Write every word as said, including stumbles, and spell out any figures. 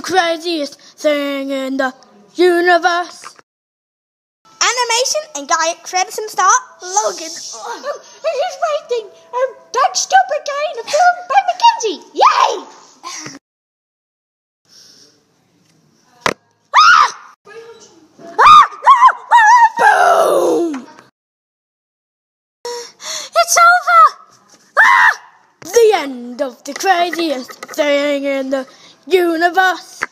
craziest thing in the universe. Animation and guy credits and star Logan. Um, here's my thing. Um, that stupid guy in the film by Mackenzie. Yay! Ah! Ah! Ah! Boom! It's over! Ah! The end of the craziest thing in the universe.